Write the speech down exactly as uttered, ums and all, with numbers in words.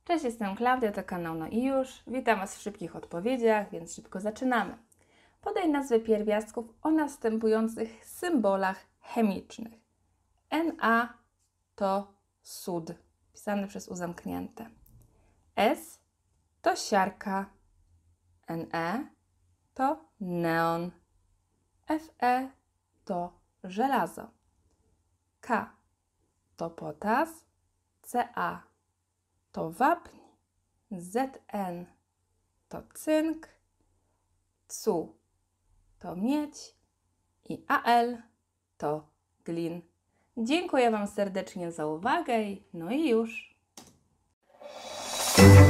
Cześć, jestem Klaudia, to kanał No i już. Witam Was w szybkich odpowiedziach, więc szybko zaczynamy. Podaj nazwy pierwiastków o następujących symbolach chemicznych. Na to sód, pisany przez U zamknięte. S to siarka. Ne to neon. Fe to żelazo. K to potas. Ca to wapń. Zn to cynk. Cu to miedź. I Al to glin. Dziękuję Wam serdecznie za uwagę i no i już.